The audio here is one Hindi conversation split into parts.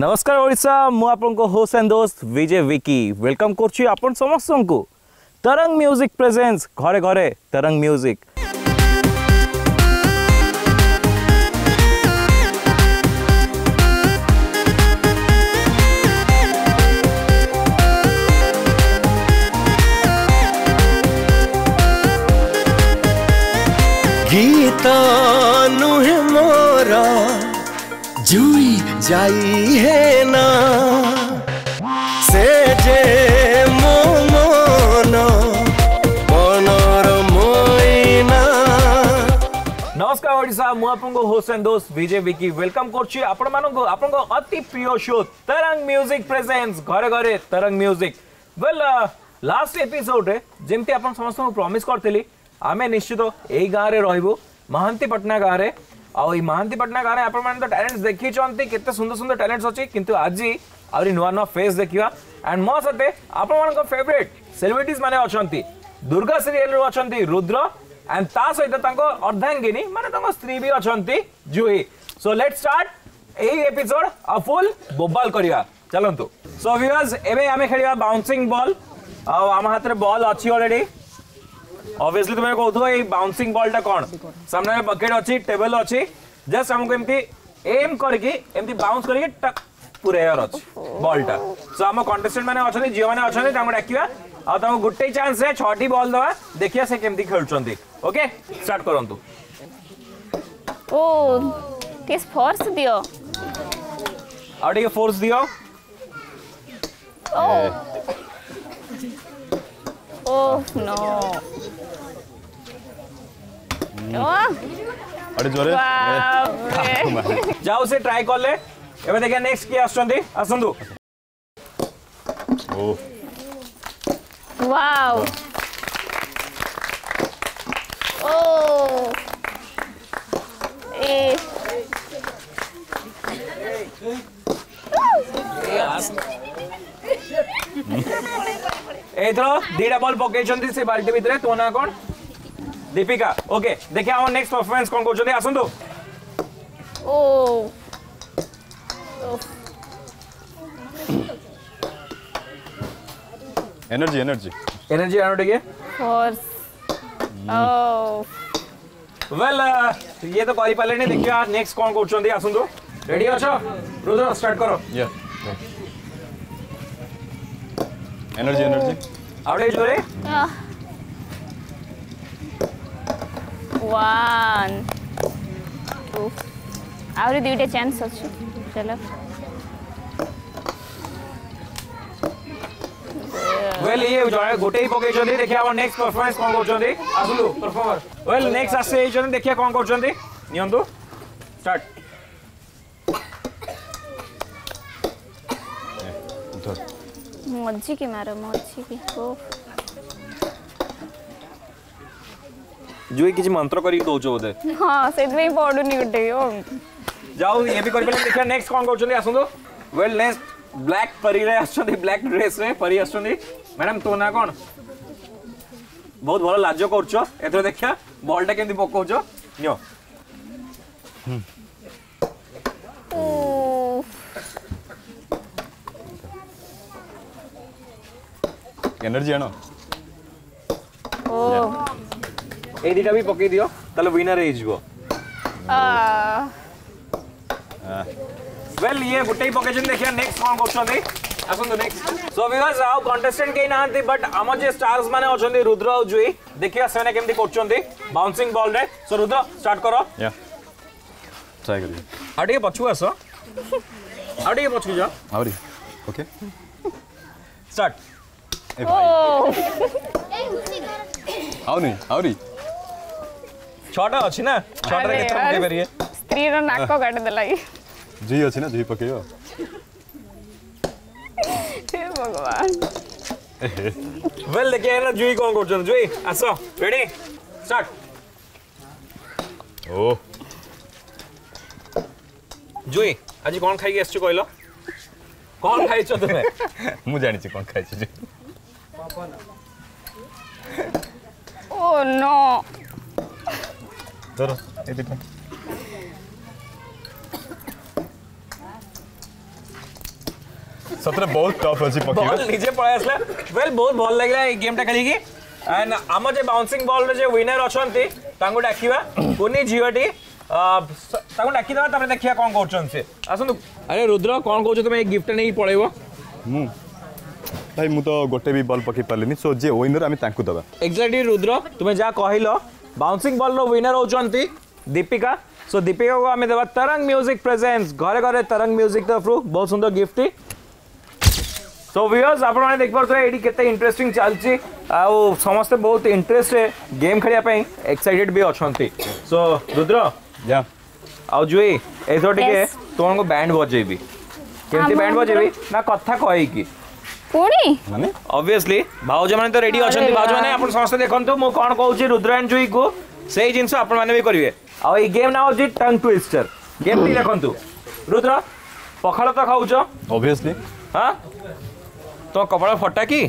नमस्कार ओडिशा मु आपनको होस्ट एंड दोस्त विजय विकी वेलकम करछि आपन समस्त को तरंग म्यूजिक प्रेजेंस घरे घरे तरंग म्यूजिक। गीता नुहे मोरा जुई जाई है ना से जे मोमन मनर मोइना। नमस्कार ओडिशा मु आपनको होस्ट एंड दोस्त विजय विकी वेलकम करछि आपनको अति प्रिय शो तरंग म्यूजिक प्रेजेंस घरे घरे तरंग म्यूजिक। वेल लास्ट एपिसोड रे जेमती आपन समस्त को प्रॉमिस करथली आमे निश्चित एई गाँ रे रहबो महांती पटना गाँ रे आउ महांती पटना गाँव में आपण तो टैलेंट्स देखी केते सुंदर सुंदर टैलेंट्स अच्छी किंतु आज आउरी नुआ नुआ फेस देखिया एंड मो सते आपण फेवरेट सेलिब्रिटीज माने अछंती दुर्गा सीरियल रो अछंती रुद्र एंड ता सहित तांको अर्धांगिनी माने तांको स्त्री भी अछंती जुही। सो लेट्स स्टार्ट एई एपिसोड अ फुल बोबाल करिया चलंतु। सो व्यूअर्स एबे आमे खेलिया बाउंसिंग बॉल आ आम हाथ रे बॉल अछि ऑलरेडी ऑब्वियसली तुम्हें कहथो ए बाउंसिंग बॉल टा कोन सामने में बकेट अछि टेबल अछि जस्ट हमको एमती एम करके एमती बाउंस करके टक पूरे एयर अछि बॉल टा। सो हम कंटेस्टेंट माने अछनी जियो माने अछनी तांको डाकिया आ तांको गुट्टे चांस है 6टी बॉल दवा देखिया से केमती खेलचंती। ओके स्टार्ट करंतु। ओ टिस फोर्स दियो आ ଟିକେ फोर्स दियो। ओह नो अरे जोरे जाओ से ट्राई कर ले एबे देखिया नेक्स्ट की आछंती आसंदु। ओ वाओ ओ ए एथरो दीटा बॉल पकेचंती से बाल्टी भितरे तो ना कोन दीपिका। ओके देखिए हम नेक्स्ट परफॉर्मेंस कोन करछथि आसंदु। ओ एनर्जी एनर्जी एनर्जी आनो टिके फोर्स ओ वेल ये तो करि पाले नहीं देखिया नेक्स्ट कोन करछथि आसंदु। रेडी अछो रुद्र स्टार्ट करो। या एनर्जी एनर्जी आवडे जोरे 1 2 आउरी दुईटा चांस अछि चलो। वेल ये जणे गोटे ही पकेचंती देखिया हम नेक्स्ट परफॉर्मेंस कोन करछथि आसंदु परफॉर्मर। वेल नेक्स्ट आसे जणे देखिया कोन करछथि नियंतु स्टार्ट। मज्जी की मारो मज्जी की ओ जुई किछि मंत्र करी दोचो बोधे। हां सेदवे पडुनी गुटे ओ जाओ ये भी कर पले देखिया नेक्स्ट कोन करछथि आसंदु। वेल नेक्स्ट ब्लैक परी रे आछथि ब्लैक ड्रेस रे परी आछथि मैडम तो ना कोन बहुत भलो लाजो करछो एथरे देखिया बॉल टा केंदी पकोचो नियो। एनर्जी आनो ओ ए दीटा भी पके दियो ताले विनर हे जिवो। वेल ये गुटे ही पकेजन देखिया नेक्स्ट कोन करछथि आसंदु नेक्स्ट। सो व्यूअर्स आउ कंटेस्टेंट के नाहंती बट हम जे स्टार्स माने अछंती रुद्र और जुई देखिया सेने केमती करछंती बाउंसिंग बॉल रे। सो रुद्र स्टार्ट करो। या ट्राई करिए आडी पछु आसो आडी पछु जा आवरी ओके स्टार्ट। ए भाई आओ नहीं आवरी छटा अछि ना छटा रे केते पके परिए स्त्री रो नाको काट देलाई जी अछि ना जी पकेयो हे भगवान। वेल देखिए ना जुई कोन करछन जुई आसो रेडी स्टार्ट। ओ जुई आज कोन खाई आछो कहलो कोन खाइछो तुमे मु जानि छी कोन खाइ छी ओ नो धरो ए दिटा सतरे बहुत टफ अछि पकेबा बॉल नीचे पळे आसला वेल बहुत भल लागला ए गेम टा खेली की एंड आम जे बाउंसिंग बॉल रे जे विनर अछंती तांगो डाकिबा कोनी जियोटी तांगो डाकी दवा तबे देखिया कोन करछन से आसनु अरे रुद्र कोन कहछ तुम ए गिफ्ट नै पळेबो मु भाई मु तो गोटे भी बॉल पके पारलिनी सो जे विनर आमी तांकु दबा एक्जेक्टली रुद्र तुम जा कहिलो बाउंसिंग बॉल रो विनर होचंती दीपिका सो दीपिका को आमे देबा तरंग म्यूजिक प्रेजेंस घरे घरे तरंग म्यूजिक तरफरु बहुत सुंदर गिफ्ट सो व्यूअर्स आपण माने देख परथो एडी केते इंटरेस्टिंग चलची आ समस्त बहुत इंटरेस्ट गेम खेलिया पई एक्साइटेड भी अछंती सो रुद्र या आ जुई एथो टिके तोन को बैंड बजेबी केमती बैंड बजेबी ना कथा कहि की पुणी माने ऑब्वियसली भाउज माने तो रेडी अछंती भाउज माने आपण समस्त देखंतु मु कोन कहूची रुद्र एंड जुई को सेही जिंस आपण माने भी करिवे आ ई गेम नाउ जी टंग ट्विस्टर गेम टी देखंतु रुद्र पखाळ तो खाउचो ऑब्वियसली हां तो कपड़ा फटा की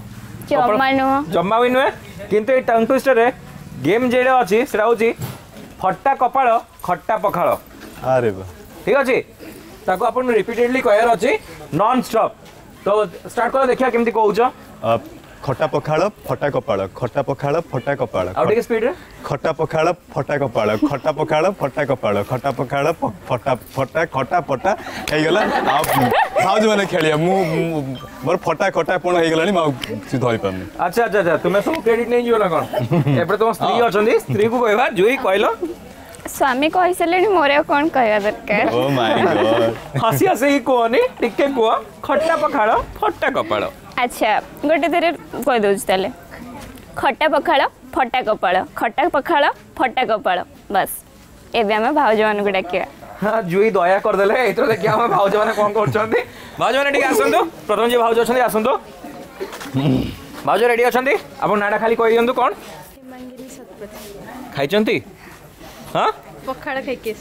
जम्मा भी नुहे किंतु ये टंग ट्विस्टर रे गेम जेडे अछि सेरा होची फटा कपाळ खट्टा पखाळ अरे बा ठीक अछि ताको अपन रिपीटेडली कहर अछि नॉन स्टॉप तो स्टार्ट कर देखिया केमती कहउछ खटा पखाळ फटा कपाळ खटा पखाळ फटा कपाळ आउ टिके स्पीड रे खटा पखाळ फटा कपाळ खटा पखाळ फटा कपाळ खटा पखाळ फटा फटा खटा पटा हे गेला आ भाउज माने खेलिया मु मोर फटा खटा कोन हे गेलानी मा धरि पानी अच्छा अच्छा अच्छा तुम्हें सब क्रेडिट नहीं जियो ना कोन एपरे तुम स्त्री अछंदी स्त्री को कहबा जुई कहलो स्वामी कहि सलेनी मोरे कोन कहया दरकार ओ माय गॉड हसी हसी ही कोनी टिके को खट्टा पखाळ फटा कपाळ अच्छा गोटे तेरे कह दउछ ताले खट्टा पखाळ फटा कपाळ खट्टा पखाळ फटा कपाळ बस एबे हम भाउज मान को डाकिया हां जुई दया कर देले एतो देखि हम भाउज माने कोन करछंती भाउज माने ठीक आसंतो प्रथम जे भाउज अछंती आसंतो भाउज रेडी अछंती आपण नाडा खाली कहि दियंतु कोन मंगिनी सतपथी खाइचंती हां पखाळ खाइके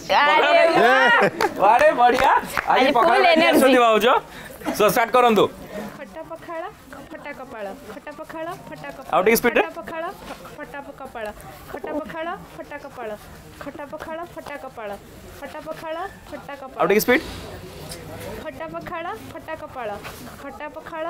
अरे बढ़िया आज पखाळ एनर्जी भाउज सो स्टार्ट करंतु खट्टा पखाळ फटा कपाळ खट्टा पखाळ फटा कपाळ आउट स्पीड पखाळ फटा कपाळ खट्टा पखाळ फटा कपाळ खट्टा पखाळ फटा कपाळ खट्टा पखाळ फटा कपाळ आउट स्पीड खट्टा पखाळ फटा कपाळ खट्टा पखाळ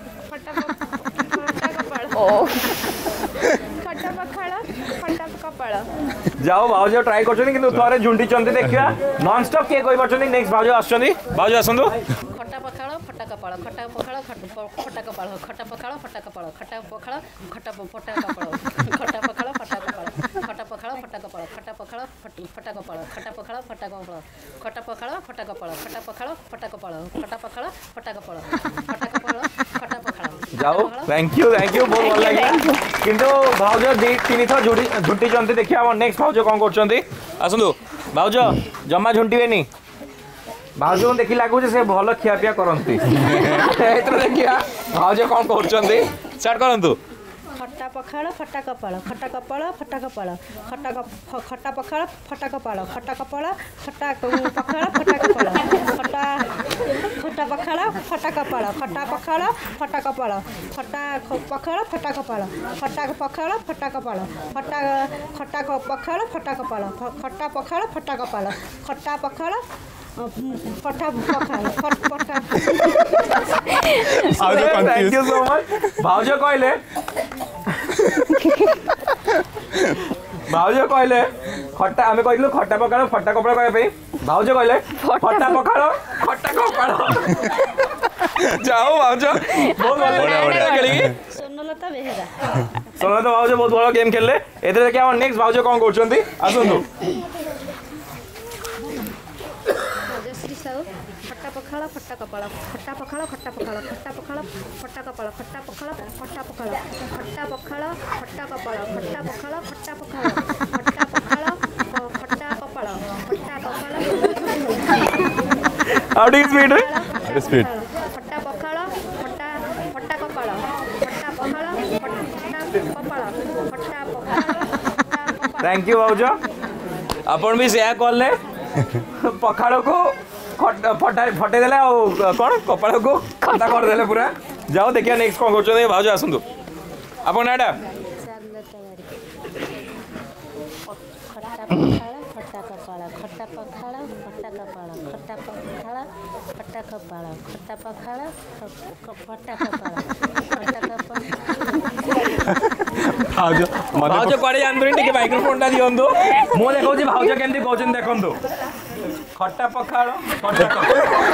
फटा कपाळ ओ खट्टा पखाळ फटा कपाळ जाओ भाउज ट्राई करछनी किंतु थोरे झुंटी चंती देखिया नॉन स्टॉप के कोइ परछनी नेक्स्ट भाउज आछनी भाउज आसंतु खट्टा पखाळ फटा कपाळ खट्टा पखाळ फटा कपाळ खट्टा पखाळ फटा कपाळ खट्टा पखाळ खट्टा फटा कपाळ खट्टा पखाळ फटा कपाळ खट्टा पखाळ फटा कपाळ खट्टा पखाळ फटा कपाळ खट्टा पखाळ फटा कपाळ खट्टा पखाळ फटा कपाळ खट्टा पखाळ फटा कपाळ खट्टा पखाळ फटा कपाळ खट्टा कपाळ फटा पखाळ जाओ थैंक यू बहुत भल लागला किंतु भाउज दी तीन थर झुंटी चंती देखिया हम नेक्स्ट भाउज कोन करछंती आसंतु भाउज जम्मा झुंटीबेनी भाउज को देखि लागु जे से भल खिया पिया करंती एतरो देखिया भाउज कोन करछंती स्टार्ट करंतु खट्टा पखाळ फटा कपाळ खट्टा कपाळ फटा कपाळ खट्टा पखाळ फटा कपाळ खट्टा कपाळ फटा पखाळ फटा कपाळ खट्टा पखाळ फटा कपाळ खट्टा पखाळ फटा कपाळ खट्टा पखाळ फटा कपाळ खट्टा पखाळ फटा कपाळ खट्टा पखाळ फटा कपाळ खट्टा पखाळ फटा कपाळ खट्टा पखाळ फटा पखाळ फटा थैंक यू सो मच भाउज कहले भाउज कहले खट्टा आमे कहिलु खट्टा पखाळ फटा कपड़ा कहै पे भाउज कहले फटा पखाळ खट्टा कपड़ा जाओ भाउज बहुत बढ़िया खेली सोनलता बेहेरा सोनलता भाउज बहुत बड़ा गेम खेलले एते देखि हम नेक्स्ट भाउज कोन करछंती आसंतु खट्टा पखाळ फटा कपाळ खट्टा पखाळ खट्टा पखाळ खट्टा पखाळ फटा कपाळ खट्टा पखाळ फटा पखाळ खट्टा पखाळ फटा कपाळ खट्टा पखाळ फटा पखाळ खट्टा पखाळ फटा कपाळ खट्टा पखाळ आउट स्पीड स्पीड फटा पखाळ फटा कपाळ खट्टा पखाळ फटा कपाळ खट्टा पखाळ थैंक यू भाउज आपण भी शेयर करले पखाड़ को फटे देले कौन कपाड़ को खटा कर देले पूरा जाओ देखिए नेक्स्ट कौन कर भाज आसतु आप नाटा खट्टा कपाल खट्टा पखाड़ खट्टा कपाल खट्टा पखाड़ खट्टा कपाल खट्टा पखाड़ खट्टा कपाल खट्टा कपाल भाउज कुआडे जानतुनी टिके माइक्रोफोन टा दियंतु मो देखौछि भाउज केमती कहउछन देखंतु खट्टा पखाड़ खट्टा कपाल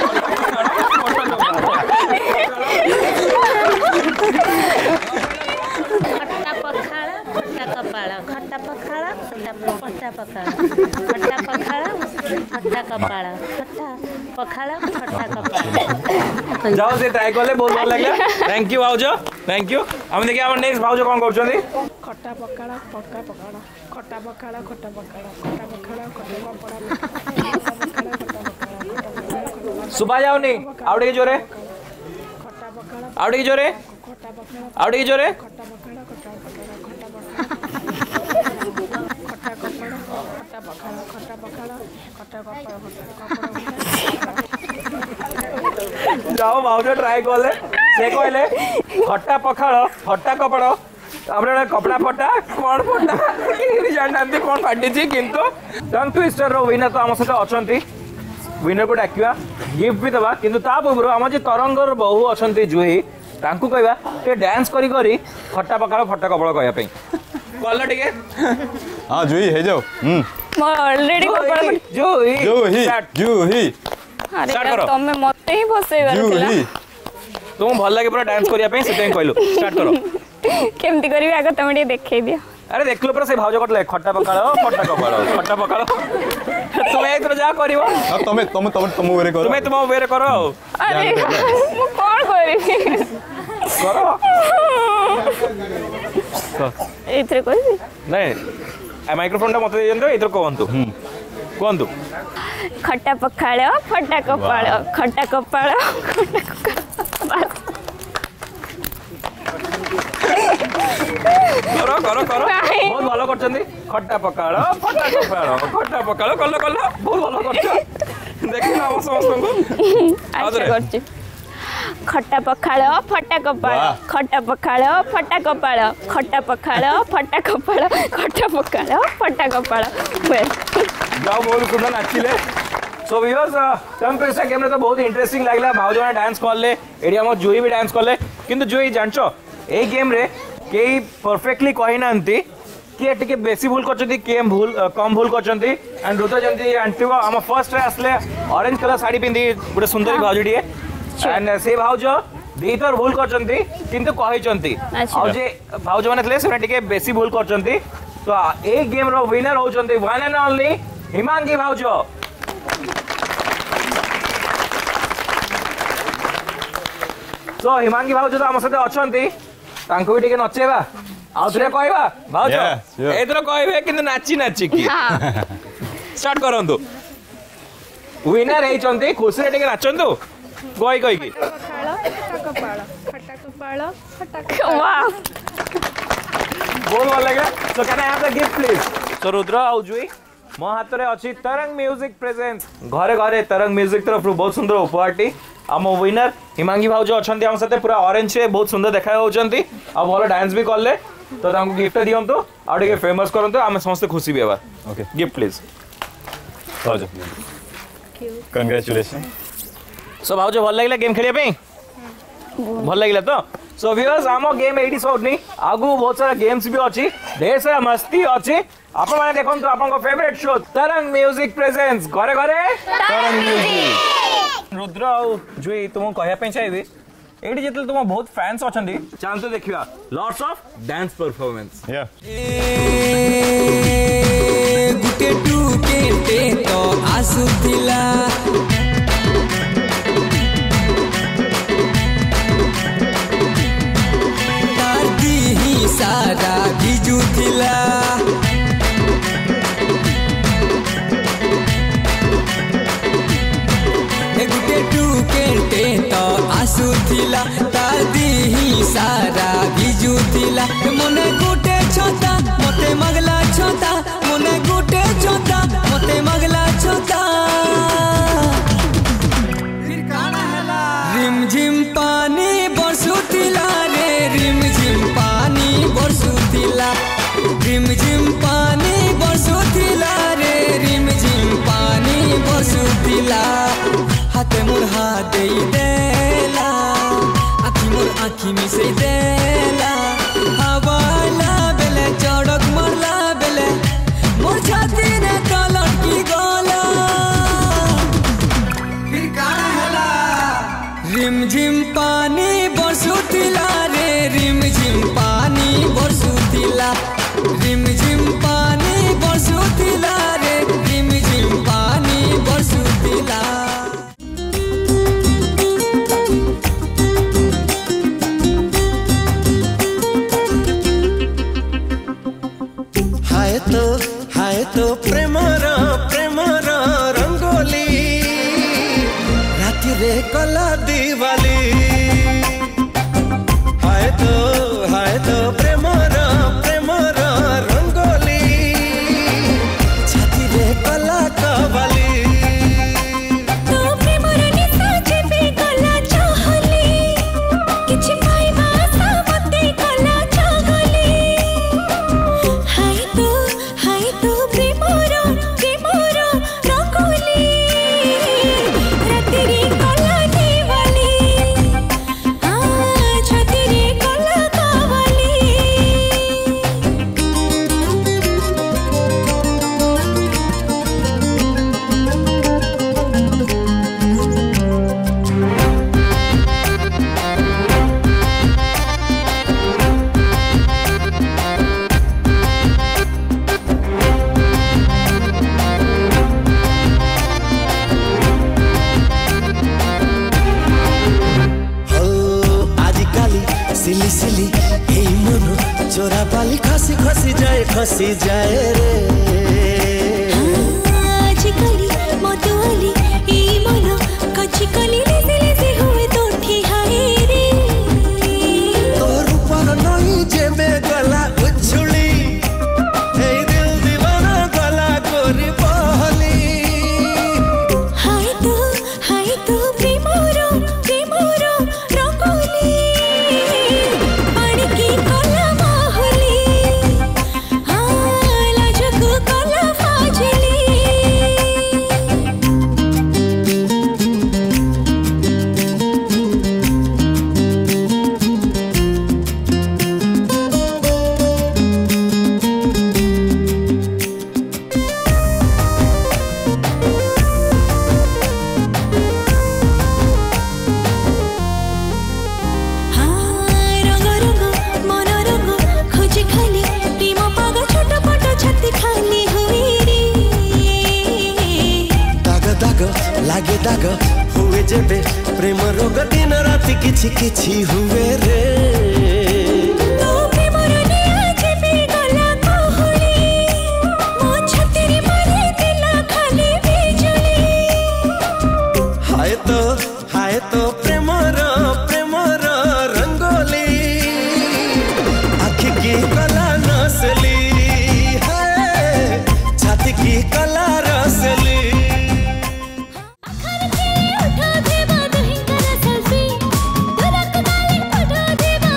खट्टा पखाड़ खट्टा कपाल खट्टा पखाड़ खट्टा पखाड़ खट्टा पखाड़ खट्टा कपाल खट्टा पखाड़ खट्टा कपाल जाओ से ट्राई करले बहुत भल लागला थैंक यू भाउज थैंक यू हम देखि हमर नेक्स्ट भाउज कोन करछथि खट्टा पखाड़ खट्टा पखाड़ खट्टा पखाड़ खट्टा पखाड़ खट्टा पखाड़ खट्टा पखाड़ सुबा जाओनी आवडे जोरे खट्टा पखाड़ आवडे जोरे खट्टा पखाड़ आवडे जोरे खट्टा पखाड़ खट्टा पखाड़ खट्टा पखाड़ खट्टा पखाड़ खट्टा पखाड़ जाओ भाउज ट्राई करले से कहले खट्टा पखाड़ फट्टा कपड़ हमरे कपड़ा फटा कोन फटा ई जानते कोन फाटी छी किंतु टंग ट्विस्टर रो विनर तो हम सहित अछंती विनर को डाकिया गिफ्ट भी दबा किंतु ता पूर्व हम जे तरंगर बहु अछंती जुही तांकू कहबा ते डांस करी करी खट्टा पखाड़ फट्टा कपड़ कहया पई कॉल टिके हां जुही हे जाओ मैं ऑलरेडी कपड़ा जुही जुही जुही अरे Start करो। तुम मते ही फसेइबार थिला जुही तुम भल लागे पूरा डांस करिया पई सेते कहलु स्टार्ट करो केमती करबी आगे तुम ଟିକେ ଦେଖେଇ दियो अरे देखलो पर से भाउज कटले खट्टा पखाड़ फट्टा कपड़ खट्टा पखाड़ तुम एक जा करिवो तमे तमे तमे तुम वेरे करो तुम तुम वेरे करो अरे मु कोन करबी करो एथरे कहबी नहीं माइक्रोफोन टा मते देजंतो इधर कहंतु कहंतु खट्टा पखाड़ फट्टा कपाल खट्टा कपाल करो करो करो नहीं। बहुत भलो करछंदी खट्टा पखाड़ फट्टा कपाड़ खट्टा पखाड़ कल्लो कल्लो बहुत भलो करछ देखिला हम समस्त को अच्छा करछि खट्टा पखाड़ फट्टा कपाल वाह। खट्टा पखाड़ फट्टा कपाल खट्टा पखाड़ फट्टा कपाल खट्टा पखाड़ फट्टा कपाल जाओ बहुत सुंदर नाचिले so viewers tongue twister game रे तो बहुत इंटरेस्टिंग लागला भाउज ने डांस करले एडी हम जुही भी डांस करले किंतु जुही जानछो ए गेम रे केही परफेक्टली कहि नांती के टिके बेसी भूल करछंती के भूल कम भूल करछंती एंड रुद्र जंती आंटी हम फर्स्ट रे आसले ऑरेंज कलर साड़ी पिंदी गुटे सुंदर भाउजडी एंड से भाउज दीतर भूल करछंती किंतु कहिचंती अच्छा। आ जे भाउज माने थले से टिके बेसी भूल करछंती तो ए गेम रो विनर होचंती वन एंड ओनली हिमांगी भाउज तो हिमांगी भाउज तो हम सहित अछंती तांको भी टिके नचेबा आ थरे कहबा भाउज Yeah, sure. एतरो कहबे किंतु नाची नाची की हां स्टार्ट करंतु विनर हेचंती खुशी रे टिके नाचंतु कोई कोई की पखाड़ खट्टा कपाल खट्टा कपाल खट्टा कपाल वाह बहुत भल लगे so can I have the gift please so Rudra आउ जुई मो हाथ रे अछि तरंग म्यूजिक प्रेजेंस घरे घरे तरंग म्यूजिक तरफ बहुत सुंदर उपहारटी आम विनर हिमांगी भाउज अछंती हम साथे पूरा ऑरेंज से बहुत सुंदर देखा होचंती आ भलो डांस भी करले तो तांको गिफ्ट दियंतु आ टिके फेमस करंतु हम समस्त खुशी भी हेबा ओके गिफ्ट प्लीज भाउज कांग्रेचुलेशन सो भाउज भल लागला गेम खेलिया पे भल लागला तो सो व्यूअर्स आम गेम एडी सॉर्टनी आगु बहुत सारा गेम्स भी अछि ढेर सारा मस्ती अछि आपण माने देखंतु आपन को favourite show Tarang music presents घरे घरे तरंग म्यूजिक रुद्र आउ जुई तुम कहया पे चाहिबे एडी जेतल तुम बहुत फैंस अछंदी चांतो देखिबा लॉट्स ऑफ डांस परफॉर्मेंस या गुटे टू केटे तो आसुथिला तारती ही सारा भिजुथिला गुटे टू केटे तो आसुथिला तारती ही सारा भिजुथिला मने गुटे छता मते मगला छता मने गुटे छता मते मगला छता फिर काना हला रिम झिम पानी बरसुथिला रे रिम झिम पानी बरसुथिला रिम झिम पानी बरसुथिला रे रिम हाथे मोर हाथ दे देला आखी मोर आखी मिसे देला हवाला बेले चड़क मरला बेले मोर छाती ने कलट की गोला फिर काना हला रिम झिम पानी बरसुतिला रे रिम झिम पानी बरसुतिला रिम झिम पानी बरसुतिला रे रिम झिम पानी बरसुतिला हाय तो प्रेमर रंगोली राति रे कला दिवाली हाय तो प्रेमर रंगोली छाती रे कला कवाली खसी जाए रे आजकली मतवाली ई मन कच्ची कली लेसे हुए तो ठिहाए रे तोर ऊपर नहीं जे में गला उछुली हे दिल दीवाना गला कोरी बहली हाय तो प्रेमरो रंगोली पानी की कला माहौली लागे दाग हुए जेबे प्रेम रोग दिन राति किछि किछि हुए रे तो प्रेम रे आज भी गला कहली मो छाती रे मारे दिला खाली बिजुली हाय तो प्रेम रंगोली आँखी की कला नसली है छाती की कला रसली उठा दे बाद हिंकर सेल्फी दुरक गाली उठा दे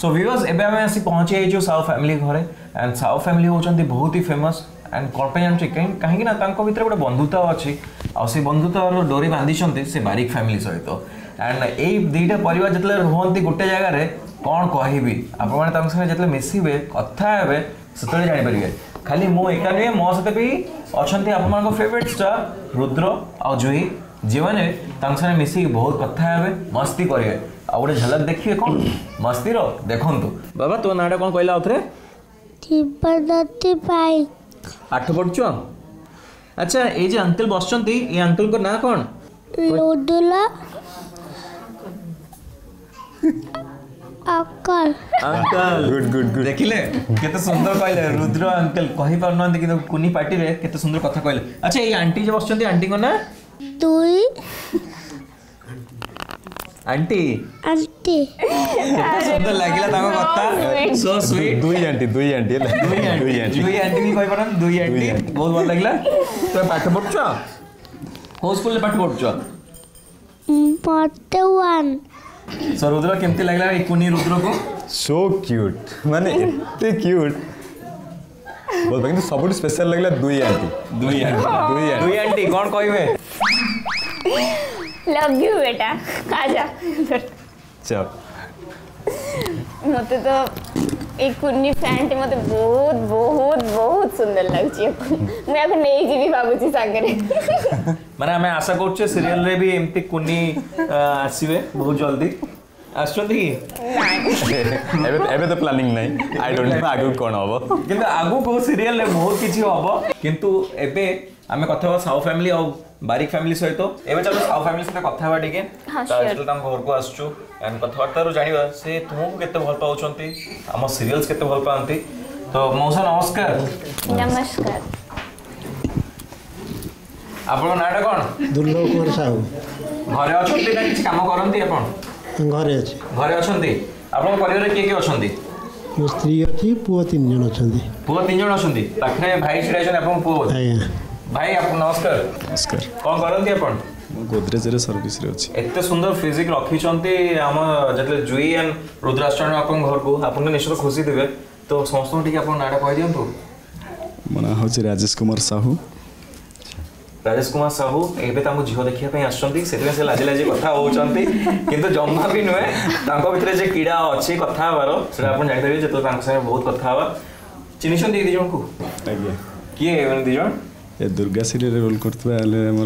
सो व्यूअर्स एबे हम आसी पहुंचे एजो साउ फैमिली घरे एंड साउ फैमिली होचंती बहुत ही फेमस एंड कॉम्पेनियन चिकन कहीं ना तांको भीतर गोटे बंधुता अछि आ से बंधुतार डोरी बांधी छंती से बारिक फैमिली सहित एंड ए दुईटा परिवार जतले रहंती गोटे जगह रे कोन कहबी आपण माने तांको संगे जतले मिसिबे कथा हेबे सेतले जानि परिबे खाली मो एका नै मो सते भी अछंती आपण मानको फेवरेट स्टार रुद्र आ जुही जीवन तांको संगे मिसी बहुत कथा हेबे मस्ती करिवे आ गोटे झलक देखिए कौन मस्ती रो देखंतु बाबा तो नाडा कोन कहला उथरे तिब्बती पाई आठ पढ़छो अच्छा ए जे अंकल बसचंती ए अंकल को ना कोन Rudra uncle uncle good good good देखिले केते सुंदर कहले रुद्र अंकल कहि पारनंती कि कुनी पार्टी रे केते सुंदर कथा कहले अच्छा ए आंटी जे बसचंती आंटी को ना दुई आंटी आंटी केते सुंदर लागिला ताको कथा सो स्वीट दुई आंटी दुई आंटी भी कहि पारन दुई आंटी बहुत भल लागिला तो पाठ पढ़छो को स्कूल पाठ पढ़छो पार्ट 1 सर रुद्र केमती लागला ए कुनी रुद्र को सो क्यूट माने एते क्यूट बोल बाकी तो सबसे स्पेशल लगला दुई आंटी कौन कहबे लव यू बेटा आजा चल मते तो एक कुन्नी फैंट मते बहुत बहुत बहुत सुंदर लागछि मैं अब नहीं जीवी बाबूजी सागरे माने हमें आशा करछे सीरियल रे भी एमती कुन्नी आसीबे बहुत जल्दी आछथि एबे तो प्लानिंग नहीं आई डोंट नो आगु कोन हबो किंतु आगु को सीरियल रे बहुत किछि हबो किंतु एबे हमें कथा साउ फैमिली और बारिक फैमिली सहित एबे चलो साउ फैमिली सहित कथा बा टिके ताजल तम घर को आछछु एंड कथावार्ता रो जानिबा से तुमको केते भल पाउछंती हम सीरियल्स केते भल पांती तो मौसा नमस्कार नमस्कार आपन नाडा कोन दुर्लभ कुमार साहू घरे अछंती ना किछ काम करंती आपन घरे अछंती आपन परिवार के अछंती मो स्त्री अछि पुओ 3 जन अछंती पुओ 3 जन अछंती पाखरे भाई छिड़ा छन आपन पुओ आज्ञा भाई आप नमस्कार नमस्कार कोन करंती आपन गोदरेज रे सर्विस रे अछि एते सुंदर फिजिक रखी छंती हम जतले जुई एंड रुद्राष्टन आपन घर को आपन निश्चित खुशी देबे तो समस्त ठीक आपन नाडा कहि दियंतु मना होछि राजेश कुमार साहू एबे तांको झियो देखिया पे आछंती सेते से लाजे लाजे कथा होचंती किंतु जम्मा भी नहे तांको भितरे जे कीड़ा अछि कथा हबारो सेटा आपन जानि परिबे जतो तांको संगे बहुत कथा हबा चिनिछन दी जण को आज्ञा किए एवन दी जण ए दुर्गा सीरियल रोल करतबा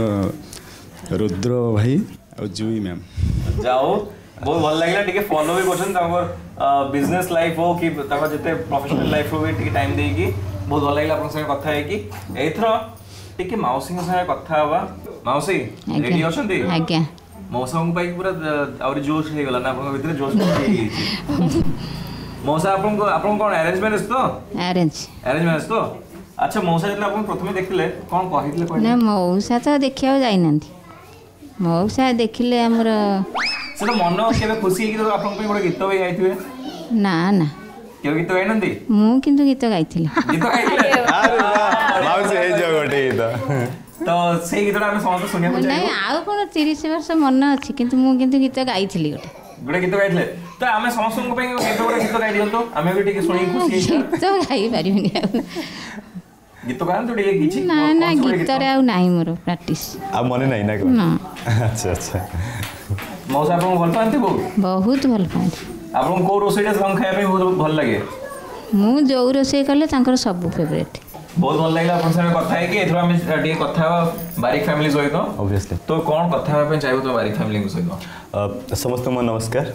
हमर रुद्र भाई और जुई मैम जाओ बहुत भल लागला टिके फॉलो भी करछन तांको बिजनेस लाइफ हो कि तांको जते प्रोफेशनल लाइफ हो भी टिके टाइम देकी बहुत भल लागला आपन संगे कथा है कि एथरो टिके मौसी के संगे कथा हवा मौसी रेडी अछंती आज्ञा मौसा को पाई पूरा और जोश हे गला ना आपन भीतर जोश हे मौसा आपन कोन अरेंज मैरिज तो अरेंज मैरिज तो अच्छा मौसा जतले आपन प्रथमे देखले कोन कहितले कोन ना मौसा तो देखिया जाई नंती मौसा देखिले हमर से तो मन केबे खुशी हे कि तो आपन पे गोटे गीत भी गाइथिबे ना ना केबे गीत गाइ नंती मु किंतु गीत गाइथिले अरे वाह मौसी हे जगटे तो से गीतटा हम समस्त सुनिया को नहीं आउ कोन 30 वर्ष मन अछि किंतु मु किंतु गीत गाइथिली गोटे गीत गाइथिले तो आमे समस्त को पे गोटे गीत गाइ दियंतो आमे भी टिके सुनी खुशी गीत गाइ परिबिनी गीत गान तो टिके किछि ना ना गीत रे आउ नाही मोर प्रैक्टिस आ मने नाही ना को ना अच्छा अच्छा मौसा आपन भल पांती बहुत भल पांती आपन को रोसेटा संग खाया पे बहुत भल लागे मु जो रोसे कले तांकर सब फेवरेट बहुत भल लागला अपन संगे कथा है कि एथरो हम टिके कथा बारिक फैमिली सहित ऑब्वियसली तो कोन कथा हेबे पे चाहबो तो बारिक फैमिली को सहित समस्त को नमस्कार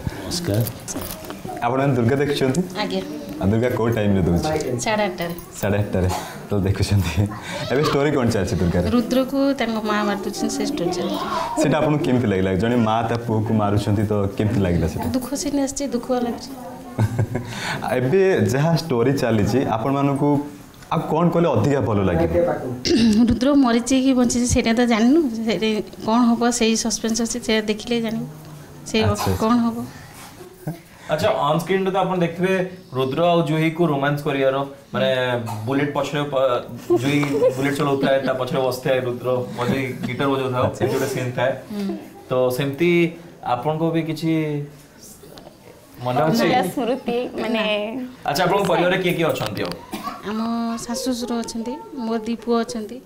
आपण दुर्गा देखछंती आज्ञा दुर्गा को टाइम रे दोछ 8:30 रे तो देखछंती एबे स्टोरी कोन चालछि दुर्गा रुद्र को तांको मां मारतुछन से स्टोरी चल सेटा आपन केमति लागला जने मां ता पु को मारुछंती तो केमति लागला सेटा दुख से नसछि दुख लागछि एबे जहा स्टोरी चालिछि आपण मानको आ कोन कोले अधिका भलो लागे रुद्र मरिछि कि बंछि सेटा तो जानिनु कोन होबो सेही सस्पेंस अछि से देखिले जानिनु से कोन होबो अच्छा ऑन स्क्रीन तो अपन देखबे रुद्र और जुही को रोमांस करियारो माने बुलेट पछरे जुही बुलेट चलाउता है ता पछरे बसते है रुद्र मजे गिटार बजाउता है से जोटे सीन था तो सेमती आपन को भी किछि मन अछि स्मृति माने अच्छा आपन परिवार रे के अछंती हो आम शाशु ससुर अछंती मोर दी पुओ अछंती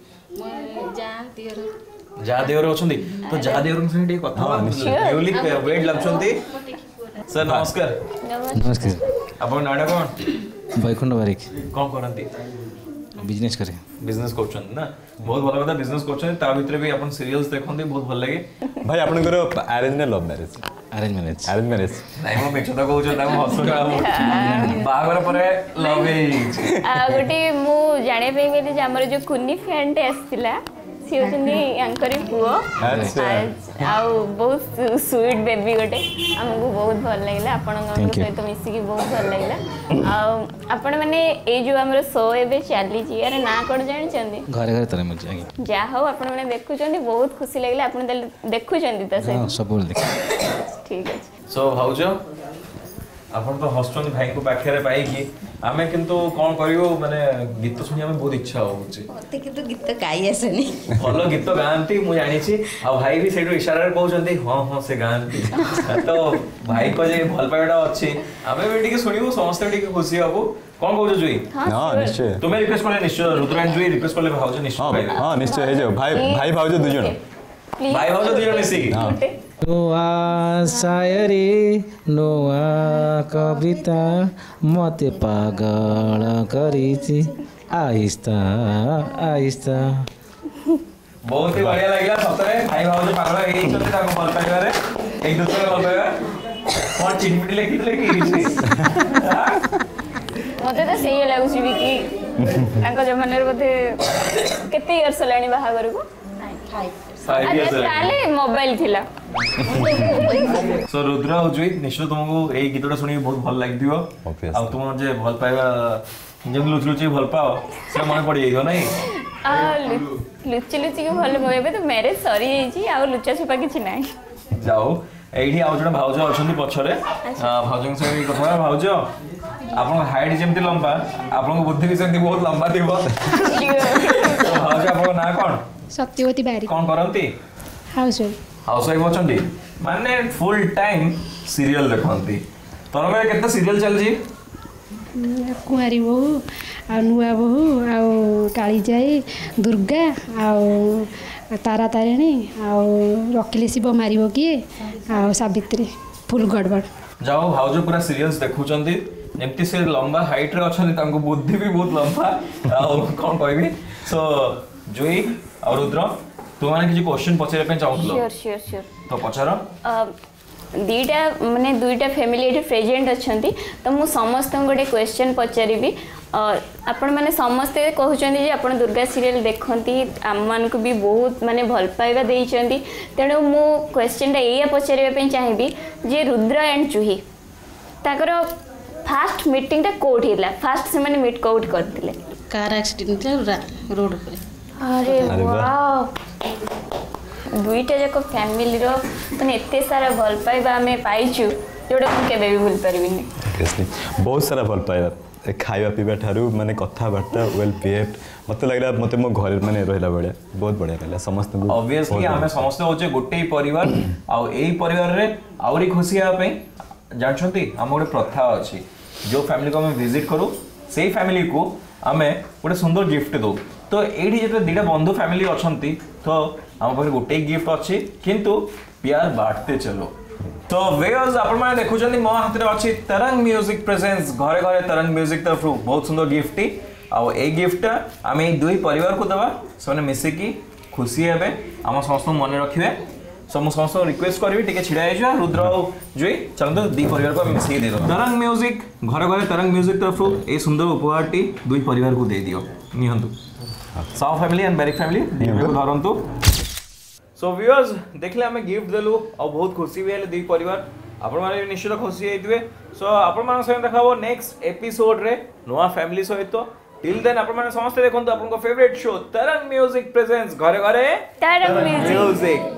जा देवर अछंती तो जा देवर संगे कथा न्यूली वेट लगछंती सर नमस्कार नमस्कार आपन नाडा कोन बैकुंठ बारिक कोन करंती बिजनेस करे बिजनेस करछन ना बहुत भलो कथा बिजनेस करछन ता भीतर भी अपन सीरियल्स देखंती बहुत भल लागे भाई आपन करो अरेंज ना लव मैरिज अरेंज मैरिज नाही मो मेछता कहउछ ना मो हसो बागर परे लव गोटे मु जाने पे गेली जे हमर जो कुन्नी फ्रेंड आस्तिला सी होचंदी यांकरी पुओ आउ बहुत स्वीट बेबी गोटे हमको बहुत भल लागला आपन सहित मिसी की बहुत भल लागला आपण माने ए जो हमर शो एबे चाली जी अरे ना कोड जानि चंदी घरे घरे तरह मिल जागी जा हो आपण माने देखु चंदी बहुत खुशी लागला आपण देखु चंदी त से सब बोल देख ठीक है सो भाउजो आपण तो हॉस्टल भाई को पाखे पाई कि आमे किंतु कोन करियो माने गीत सुनी हमें बहुत इच्छा होउची ओते किंतु गीत गाई आसेनी भलो गीत गांती मु जानि छी आ भाई भी सेडो इशारा रे कहउचंदी हां से गांती तो भाई को जे भल पाइडा अछि आमे भी टिके सुनिबो समस्त टिके खुशी हबो कोन कहउछ जुई हां निश्चय तुमे रिक्वेस्ट करले निश्चय रुद्र एंड जुई रिक्वेस्ट करले भाउजो निश्चय हां निश्चय हे जो भाई भाउजो दु जण भाई भाउजो दु जण मिसी नोआ शायरी नोआ कविता मते पागल करिछि आहिस्ता आहिस्ता बहुत ही बढ़िया लागला सतरे भाई भाउजो पागल एई चलते ताको भल पाइबा रे एक दूसरे को भल पाइबा कोन चिटमिटी लेखिले कि मते तो सही लागुछि भी कि ताको जमाने रे बते केते इयर्स लाणी बाहा करू 5 years ताले मोबाइल थिला सो रुद्र हो जुई निश्चय तुमको एई गीतटा सुनी बहुत भल लाग दियो आ तुम जे भल पाइबा जब लुचलुची भल पाओ से मन पड़ी जाइयो नै लुचलुची के भल होबे तो मैरिज सरी जाई आ लुचा छुपा किछि नै जाओ एठी आउ जण भाउज अछंती पछरे भाउजन से कथा भाउज आपन हाइट जेमति लंबा आपन बुद्धि भी सेमति बहुत लंबा दिबो भाउज आपन ना कोन सत्यवती बारी कोन करंती हाउसवाइफ अछंती माने फुल टाइम सीरियल देखंती तोर में केते सीरियल चल जी कुआरी बहु आ नुआ बहु आ काली जाई दुर्गा आ तारा तारिणी आ रखिले शिव मारिबो किए आ सावित्री फुल गड़बड़ जाओ भाउजो पूरा सीरियल्स देखुचंती जेमति से लंबा हाइट रे अछंती तांको बुद्धि भी बहुत लंबा आ कोन कहबी सो जुई और रुद्र तू माने किछि क्वेश्चन पछरे पे चाहूतलो श्योर तो पछरो दीटा माने दुईटा फैमिली एठी प्रेजेंट अछंती तो मु समस्त गोटे क्वेश्चन पचारिबी आपण माने समस्ते कहउचंदी जे आपण दुर्गा सीरियल देखंती हम मान को भी बहुत माने भल पाइबा देइचंदी तेणु मु क्वेश्चन टा एया पचारिबा पे चाहिबी जे रुद्र एंड जुही ताकर फास्ट मीटिंग टा कोड हिला फास्ट से माने मीट कोड करथिले कार एक्सीडेंट रोड पे अरे वाओ दुईटा जाक फैमिली रो माने एते सारा भल पाइबा हमें पाइछु जोडा हम केबे भी भूल परबिनी बहुत सारा भल पाइबा खाइबा पीबा ठारू माने कथा बार्ता वेल बिहेव्ड मते लागला मते मो घर माने रहला बडे बहुत बढ़िया लागला समस्त ऑब्वियसली हमें समस्त होचे गोटे परिवार आ एई परिवार रे आउरी खुशी आ पे जानछंती हम गोटे प्रथा अछि जो फैमिली को हम विजिट करू सेही फैमिली को हमें गोटे सुंदर गिफ्ट दो तो एठी जेते दिडा बंधु फैमिली अछंती तो हम पर गोटे गिफ्ट अछि किंतु प्यार बांटते चलो तो व्यूअर्स आपण माने देखुचंदी मो हाथ रे अछि तरंग म्यूजिक प्रेजेंस घरे घरे तरंग म्यूजिक तरफ बहुत सुंदर गिफ्ट आ ए गिफ्ट आमे दुई परिवार को दबा सोने मिसे की खुशी हेबे हम समस्त मन रखिबे समस्त रिक्वेस्ट करबी टिके छिडा आइजो रुद्र जुई चलंदो दी परिवार को मिसे दे दो तरंग म्यूजिक घरे घरे तरंग म्यूजिक तरफ ए सुंदर उपहारटी दुई परिवार को दे दियो निहंतु साउ फैमिली एंड बेरिक फैमिली को धरंतु सो व्यूअर्स देखले हमें गिफ्ट देलु और बहुत खुशी भी हेले दुई परिवार आपण माने निश्चित खुशी हेतिबे सो आपण मान से देखाबो नेक्स्ट एपिसोड रे नोआ फैमिली सहित टिल देन आपण माने समस्त देखंतु आपन को favourite show Tarang music presents घरे घरे तरंग म्यूजिक